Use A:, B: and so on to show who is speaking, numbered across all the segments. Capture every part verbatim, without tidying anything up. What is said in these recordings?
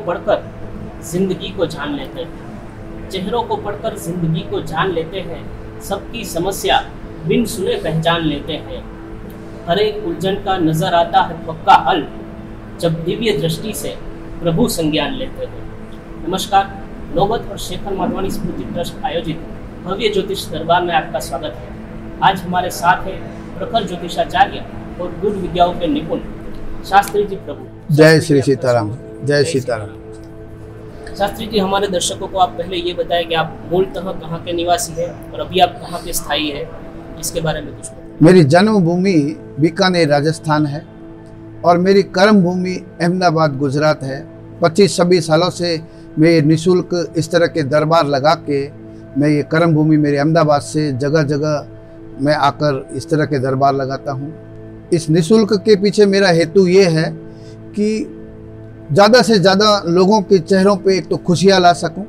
A: पढ़कर जिंदगी को जान लेते हैं, चेहरों को पढ़कर जिंदगी को जान लेते हैं, सबकी समस्या बिन सुने पहचान लेते हैं। हर एक उलझन का नजर आता है पक्का हल, जब दिव्य दृष्टि से प्रभु संज्ञान लेते हैं। नमस्कार, नौबत और शेखर माधवानी स्मृति ट्रस्ट आयोजित भव्य ज्योतिष दरबार में आपका स्वागत है। आज हमारे साथ है प्रखर ज्योतिषाचार्य और गुड़ विद्याओं के निपुण शास्त्री जी प्रभु।
B: जय श्री सीताराम। जय सीताराम।
A: शास्त्री जी, हमारे दर्शकों को आप पहले ये बताएं कि आप मूलतः कहाँ के निवासी हैं और अभी आप कहाँ पे स्थायी है, इसके बारे में कुछ बताएं।
B: मेरी जन्मभूमि बीकानेर राजस्थान है और मेरी कर्म भूमि अहमदाबाद गुजरात है। पच्चीस छब्बीस सालों से मैं निःशुल्क इस तरह के दरबार लगा के मैं ये कर्म भूमि मेरे अहमदाबाद से जगह जगह मैं आकर इस तरह के दरबार लगाता हूँ। इस निःशुल्क के पीछे मेरा हेतु ये है कि ज़्यादा से ज़्यादा लोगों के चेहरों पे एक तो खुशियाँ ला सकूं,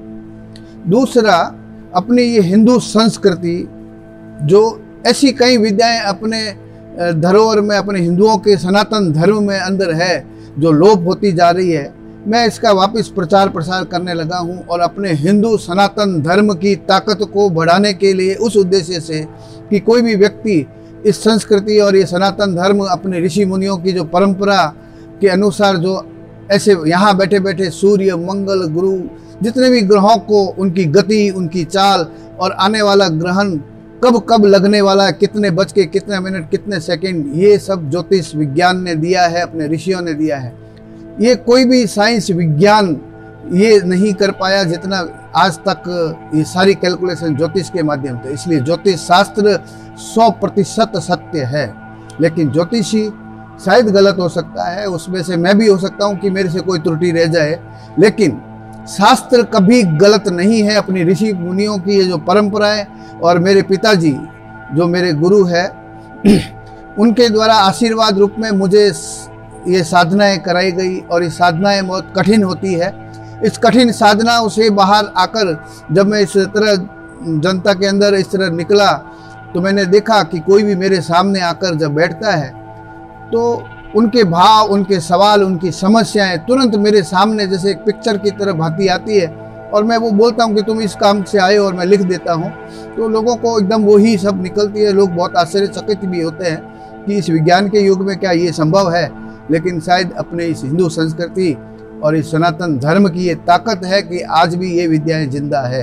B: दूसरा अपनी ये हिंदू संस्कृति जो ऐसी कई विद्याएं अपने धरोहर में, अपने हिंदुओं के सनातन धर्म में अंदर है जो लोप होती जा रही है, मैं इसका वापस प्रचार प्रसार करने लगा हूं और अपने हिंदू सनातन धर्म की ताकत को बढ़ाने के लिए उस उद्देश्य से कि कोई भी व्यक्ति इस संस्कृति और ये सनातन धर्म अपने ऋषि मुनियों की जो परंपरा के अनुसार जो ऐसे यहाँ बैठे बैठे सूर्य, मंगल, गुरु, जितने भी ग्रहों को उनकी गति, उनकी चाल और आने वाला ग्रहण कब कब लगने वाला है, कितने बज के कितने मिनट कितने सेकंड, ये सब ज्योतिष विज्ञान ने दिया है, अपने ऋषियों ने दिया है। ये कोई भी साइंस विज्ञान ये नहीं कर पाया जितना आज तक ये सारी कैलकुलेशन ज्योतिष के माध्यम से। इसलिए ज्योतिष शास्त्र सौ प्रतिशत सत्य है, लेकिन ज्योतिषी शायद गलत हो सकता है, उसमें से मैं भी हो सकता हूँ कि मेरे से कोई त्रुटि रह जाए, लेकिन शास्त्र कभी गलत नहीं है। अपनी ऋषि मुनियों की ये जो परंपरा है और मेरे पिताजी जो मेरे गुरु है उनके द्वारा आशीर्वाद रूप में मुझे ये साधनाएं कराई गई और ये साधनाएं बहुत कठिन होती है। इस कठिन साधनाओं से बाहर आकर जब मैं इस तरह जनता के अंदर इस तरह निकला तो मैंने देखा कि कोई भी मेरे सामने आकर जब बैठता है तो उनके भाव, उनके सवाल, उनकी समस्याएं तुरंत मेरे सामने जैसे एक पिक्चर की तरह भांति आती है और मैं वो बोलता हूँ कि तुम इस काम से आए और मैं लिख देता हूँ, तो लोगों को एकदम वही सब निकलती है। लोग बहुत आश्चर्यचकित भी होते हैं कि इस विज्ञान के युग में क्या ये संभव है, लेकिन शायद अपने इस हिंदू संस्कृति और इस सनातन धर्म की ये ताकत है कि आज भी ये विद्याएं जिंदा है।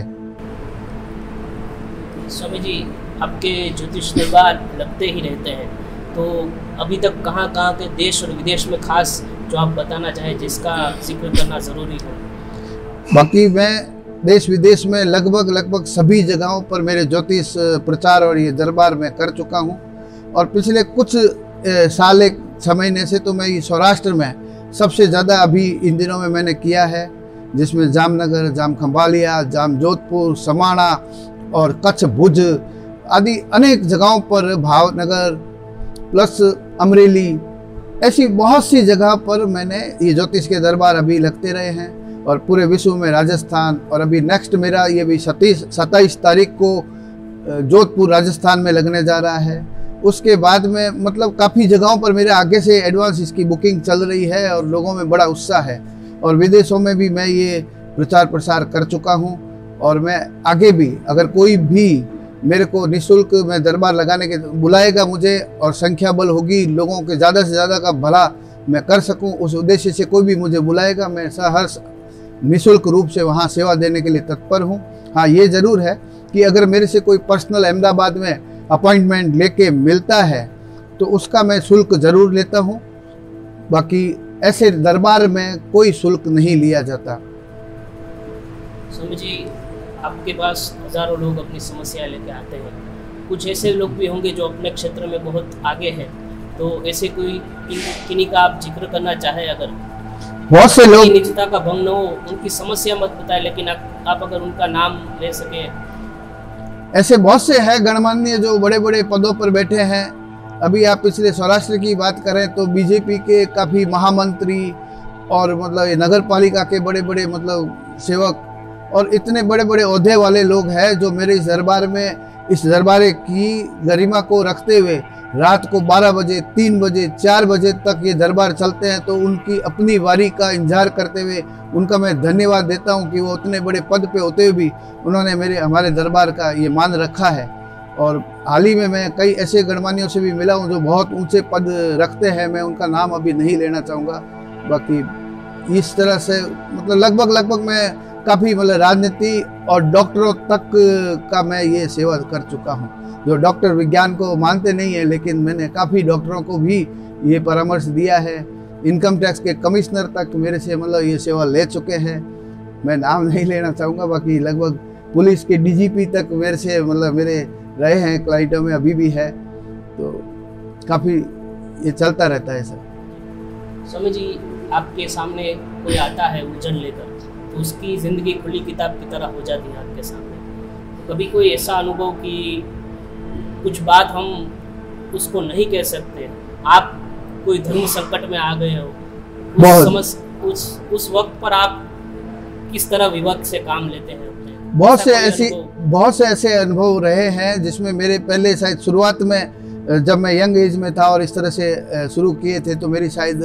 A: स्वामी जी, आपके ज्योतिष दरबार लगते ही रहते हैं, तो अभी तक कहाँ कहाँ के देश और विदेश में खास जो आप बताना चाहें जिसका जिक्र करना ज़रूरी हो? साकी
B: मैं देश विदेश में लगभग लगभग सभी जगहों पर मेरे ज्योतिष प्रचार और ये दरबार में कर चुका हूँ और पिछले कुछ साल एक छः महीने से तो मैं ये सौराष्ट्र में सबसे ज़्यादा अभी इन दिनों में मैंने किया है, जिसमें जामनगर, जाम खंभालिया, जाम जोधपुर, समाणा और कच्छ, भुज आदि अनेक जगहों पर, भावनगर प्लस अमरेली, ऐसी बहुत सी जगह पर मैंने ये ज्योतिष के दरबार अभी लगते रहे हैं और पूरे विश्व में राजस्थान, और अभी नेक्स्ट मेरा ये भी सतीस सत्ताईस तारीख को जोधपुर राजस्थान में लगने जा रहा है। उसके बाद में मतलब काफ़ी जगहों पर मेरे आगे से एडवांस इसकी बुकिंग चल रही है और लोगों में बड़ा उत्साह है और विदेशों में भी मैं ये प्रचार प्रसार कर चुका हूँ और मैं आगे भी अगर कोई भी मेरे को निःशुल्क में दरबार लगाने के बुलाएगा मुझे और संख्या बल होगी, लोगों के ज़्यादा से ज़्यादा का भला मैं कर सकूं, उस उद्देश्य से कोई भी मुझे बुलाएगा, मैं सहर्ष निःशुल्क रूप से वहां सेवा देने के लिए तत्पर हूं। हाँ, ये ज़रूर है कि अगर मेरे से कोई पर्सनल अहमदाबाद में अपॉइंटमेंट लेके मिलता है तो उसका मैं शुल्क ज़रूर लेता हूँ, बाकी ऐसे दरबार में कोई शुल्क नहीं लिया जाता।
A: स्वामी जी, आपके पास हजारों लोग अपनी समस्या लेके आते हैं, कुछ ऐसे लोग भी होंगे जो अपने क्षेत्र में बहुत आगे हैं, तो ऐसे कोई किन्हीं का आप जिक्र करना चाहें? अगर
B: बहुत से लोग
A: निजता का भंग न हो, उनकी समस्या मत बताएं, लेकिन आप, आप अगर उनका नाम ले सके।
B: ऐसे बहुत से हैं गणमान्य जो बड़े बड़े पदों पर बैठे हैं। अभी आप पिछले सौराष्ट्र की बात करें तो बीजेपी के काफ़ी महामंत्री और मतलब नगर पालिका के बड़े बड़े मतलब सेवक और इतने बड़े बड़े ओहदे वाले लोग हैं जो मेरे इस दरबार में, इस दरबार की गरिमा को रखते हुए रात को बारह बजे, तीन बजे, चार बजे तक ये दरबार चलते हैं। तो उनकी अपनी वारी का इंतजार करते हुए उनका मैं धन्यवाद देता हूँ कि वो उतने बड़े पद पे होते हुए भी उन्होंने मेरे हमारे दरबार का ये मान रखा है। और हाल ही में मैं कई ऐसे गणमान्यों से भी मिला हूँ जो बहुत ऊंचे पद रखते हैं, मैं उनका नाम अभी नहीं लेना चाहूँगा। बाकी इस तरह से मतलब लगभग लगभग मैं काफ़ी मतलब राजनीति और डॉक्टरों तक का मैं ये सेवा कर चुका हूँ। जो डॉक्टर विज्ञान को मानते नहीं है, लेकिन मैंने काफ़ी डॉक्टरों को भी ये परामर्श दिया है। इनकम टैक्स के कमिश्नर तक मेरे से मतलब ये सेवा ले चुके हैं, मैं नाम नहीं लेना चाहूँगा। बाकी लगभग पुलिस के डीजीपी तक मेरे से मतलब मेरे रहे हैं क्लाइंटों में, अभी भी है। तो काफ़ी ये चलता रहता है सर।
A: स्वामी जी, आपके सामने कोई आता है उलझन लेकर तो उसकी ज़िंदगी खुली किताब की तरह हो जाती है आपके सामने। कभी कोई ऐसा अनुभव कि कुछ बात हम उसको नहीं कह सकते, आप कोई धर्म संकट में आ गए हो, उस समझ उस उस वक्त पर आप किस तरह विवेक से काम लेते हैं?
B: बहुत से ऐसी बहुत से ऐसे अनुभव रहे हैं जिसमें मेरे पहले शायद शुरुआत में जब मैं यंग एज में था और इस तरह से शुरू किए थे तो मेरी शायद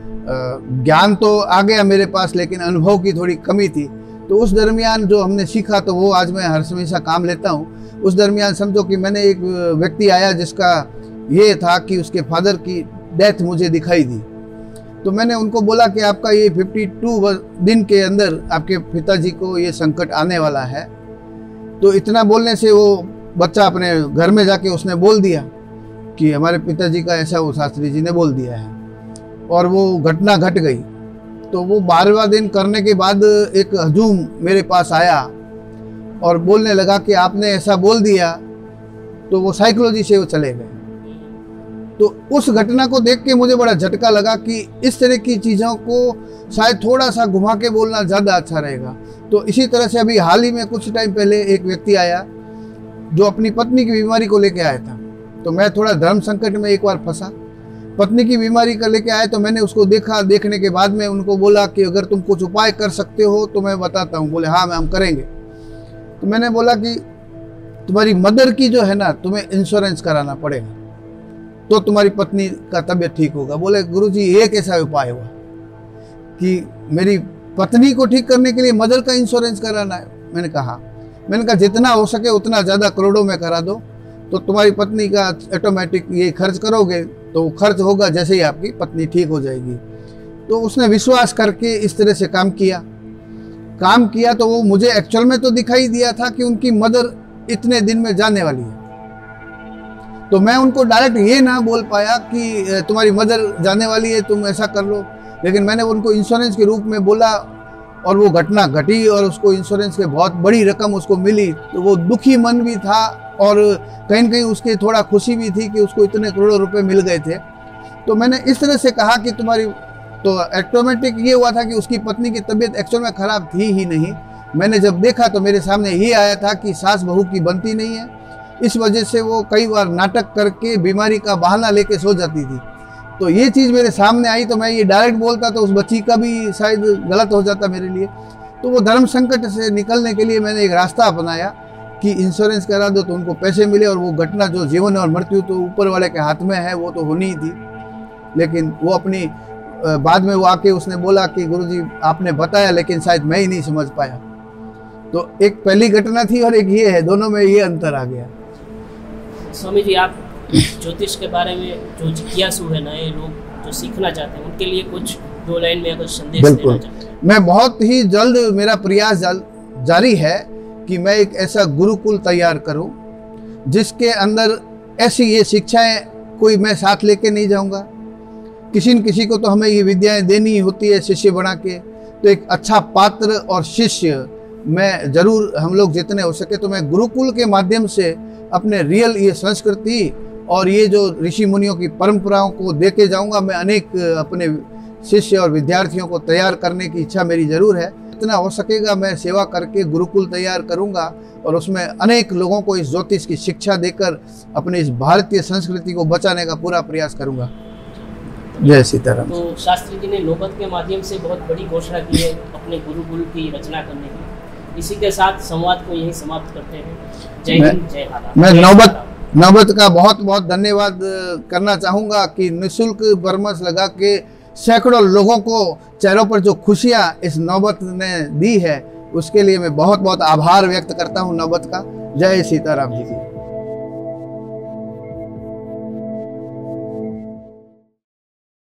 B: ज्ञान तो आ गया मेरे पास, लेकिन अनुभव की थोड़ी कमी थी। तो उस दरमियान जो हमने सीखा तो वो आज मैं हर हमेशा काम लेता हूँ। उस दरमियान समझो कि मैंने एक व्यक्ति आया जिसका ये था कि उसके फादर की डेथ मुझे दिखाई दी। तो मैंने उनको बोला कि आपका ये बावन दिन के अंदर आपके पिताजी को ये संकट आने वाला है। तो इतना बोलने से वो बच्चा अपने घर में जाके उसने बोल दिया कि हमारे पिताजी का ऐसा वो शास्त्री जी ने बोल दिया है, और वो घटना घट गई। तो वो बारहवां दिन करने के बाद एक हजूम मेरे पास आया और बोलने लगा कि आपने ऐसा बोल दिया। तो वो साइकोलॉजी से वो चले गए। तो उस घटना को देख के मुझे बड़ा झटका लगा कि इस तरह की चीज़ों को शायद थोड़ा सा घुमा के बोलना ज़्यादा अच्छा रहेगा। तो इसी तरह से अभी हाल ही में कुछ टाइम पहले एक व्यक्ति आया जो अपनी पत्नी की बीमारी को लेके आया था। तो मैं थोड़ा धर्म संकट में एक बार फंसा, पत्नी की बीमारी का लेके आया। तो मैंने उसको देखा, देखने के बाद में उनको बोला कि अगर तुम कुछ उपाय कर सकते हो तो मैं बताता हूँ। बोले हाँ मैं हम करेंगे। तो मैंने बोला कि तुम्हारी मदर की जो है ना, तुम्हें इंश्योरेंस कराना पड़ेगा तो तुम्हारी पत्नी का तबीयत ठीक होगा। बोले गुरुजी ये कैसा उपाय हुआ कि मेरी पत्नी को ठीक करने के लिए मदर का इंश्योरेंस कराना है? मैंने कहा मैंने कहा जितना हो सके उतना ज़्यादा करोड़ों में करा दो, तो तुम्हारी पत्नी का ऑटोमेटिक ये खर्च करोगे तो खर्च होगा, जैसे ही आपकी पत्नी ठीक हो जाएगी। तो उसने विश्वास करके इस तरह से काम किया काम किया तो वो मुझे एक्चुअल में तो दिखाई दिया था कि उनकी मदर इतने दिन में जाने वाली है। तो मैं उनको डायरेक्ट ये ना बोल पाया कि तुम्हारी मदर जाने वाली है, तुम ऐसा कर लो। लेकिन मैंने उनको इंश्योरेंस के रूप में बोला और वो घटना घटी और उसको इंश्योरेंस के बहुत बड़ी रकम उसको मिली। तो वो दुखी मन भी था और कहीं न कहीं उसकी थोड़ा खुशी भी थी कि उसको इतने करोड़ों रुपए मिल गए थे। तो मैंने इस तरह से कहा कि तुम्हारी तो ऑटोमेटिक ये हुआ था कि उसकी पत्नी की तबीयत एक्चुअल में ख़राब थी ही नहीं। मैंने जब देखा तो मेरे सामने ये आया था कि सास बहू की बनती नहीं है, इस वजह से वो कई बार नाटक करके बीमारी का बहाना लेके सो जाती थी। तो ये चीज़ मेरे सामने आई तो मैं ये डायरेक्ट बोलता तो उस बच्ची का भी शायद गलत हो जाता मेरे लिए। तो वो धर्म संकट से निकलने के लिए मैंने एक रास्ता अपनाया कि इंश्योरेंस करा दो तो उनको पैसे मिले। और वो घटना जो जीवन और मृत्यु तो ऊपर वाले के हाथ में है, वो तो होनी ही थी। लेकिन वो अपनी बाद में वो आके उसने बोला कि गुरुजी आपने बताया लेकिन शायद मैं ही नहीं समझ पाया। तो एक पहली घटना थी और एक ये है, दोनों में ये अंतर आ गया।
A: स्वामी जी, आप ज्योतिष के बारे में जो जिज्ञासु है, नए लोग जो सीखना चाहते हैं, उनके लिए कुछ दो लाइन में कुछ संदेश देना चाहते हैं?
B: मैं बहुत ही जल्द मेरा प्रयास जारी है कि मैं एक ऐसा गुरुकुल तैयार करूं जिसके अंदर ऐसी ये शिक्षाएं कोई मैं साथ लेके नहीं जाऊंगा। किसी न किसी को तो हमें ये विद्याएं देनी ही होती है शिष्य बना के। तो एक अच्छा पात्र और शिष्य मैं जरूर, हम लोग जितने हो सके तो मैं गुरुकुल के माध्यम से अपने रियल ये संस्कृति और ये जो ऋषि मुनियों की परंपराओं को देके जाऊंगा। मैं अनेक अपने शिष्य और विद्यार्थियों को तैयार करने की इच्छा मेरी जरूर है। जितना हो सकेगा मैं सेवा करके गुरुकुल तैयार करूंगा और उसमें अनेक लोगों को इस ज्योतिष की शिक्षा देकर अपने इस भारतीय संस्कृति को बचाने का पूरा प्रयास करूंगा। जय सीताराम।
A: तो शास्त्री जी ने नौबत के माध्यम से बहुत बड़ी घोषणा की है अपने गुरुकुल की रचना करने की। इसी के साथ संवाद को यही समाप्त करते हैं। जय हिंद, जय भारत।
B: मैं नौबत नौबत का बहुत बहुत धन्यवाद करना चाहूँगा कि निःशुल्क बरमस लगा के सैकड़ों लोगों को चेहरों पर जो खुशियाँ इस नौबत ने दी है, उसके लिए मैं बहुत बहुत आभार व्यक्त करता हूँ नौबत का। जय सीताराम जी की।